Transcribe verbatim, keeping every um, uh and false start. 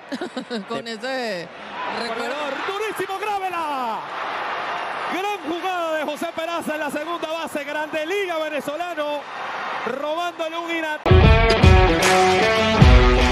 Con de... ese corredor durísimo, Gravela. Gran jugada de José Peraza en la segunda base, Grande Liga venezolano, robándole un Ina.